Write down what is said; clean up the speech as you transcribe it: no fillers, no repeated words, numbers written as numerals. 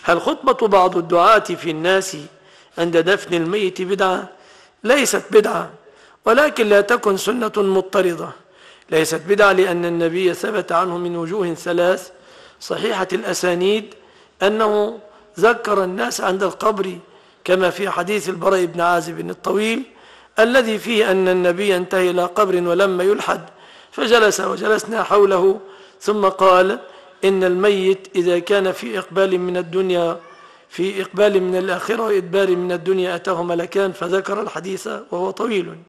هل خطبة بعض الدعاة في الناس عند دفن الميت بدعة؟ ليست بدعة، ولكن لا تكن سنة مضطردة. ليست بدعة لأن النبي ثبت عنه من وجوه ثلاث صحيحة الأسانيد أنه ذكر الناس عند القبر، كما في حديث البراء بن عازب الطويل الذي فيه أن النبي انتهى إلى قبر ولما يلحد فجلس وجلسنا حوله، ثم قال إن الميت إذا كان في إقبال من الدنيا في إقبال من الآخرة وإدبار من الدنيا أتاه ملكان، فذكر الحديث وهو طويل.